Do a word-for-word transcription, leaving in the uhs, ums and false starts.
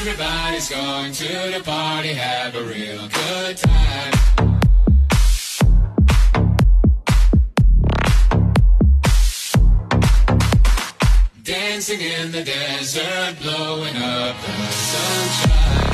Everybody's going to the party, have a real good time. Dancing in the desert, blowing up the sunshine.